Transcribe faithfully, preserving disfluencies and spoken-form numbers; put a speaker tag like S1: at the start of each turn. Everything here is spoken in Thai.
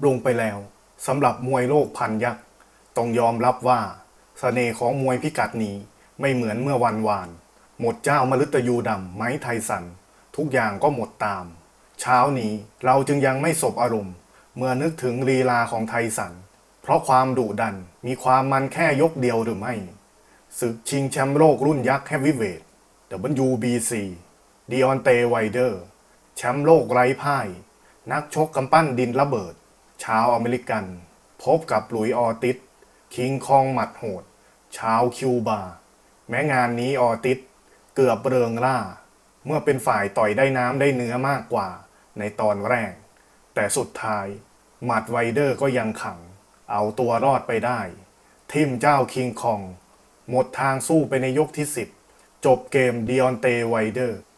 S1: ลงไปแล้วสำหรับมวยโลกพันยักษ์ต้องยอมรับว่าเสน่ห์ของมวยพิกัดนี้ไม่เหมือนเมื่อวันวานหมดเจ้ามฤตยูดำไม้ไทสันทุกอย่างก็หมดตามเช้านี้เราจึงยังไม่สบอารมณ์เมื่อนึกถึงลีลาของไทสันเพราะความดุดันมีความมันแค่ยกเดียวหรือไม่ศึกชิงแชมป์โลกรุ่นยักษ์เฮฟวีเวท ดับเบิลยู บี ซี ดิออนเต ไวเดอร์แชมป์โลกไร้พ่ายนักชกกำปั้นดินระเบิดชาวอเมริกันพบกับหลุยส์ออติสคิงคองหมัดโหดชาวคิวบาแม้งานนี้ออติสเกือบเริงร่าเมื่อเป็นฝ่ายต่อยได้น้ำได้เนื้อมากกว่าในตอนแรกแต่สุดท้ายหมัดไวเดอร์ก็ยังขังเอาตัวรอดไปได้ทิมเจ้าคิงคองหมดทางสู้ไปในยกที่สิบจบเกมดิออนเต ไวเดอร์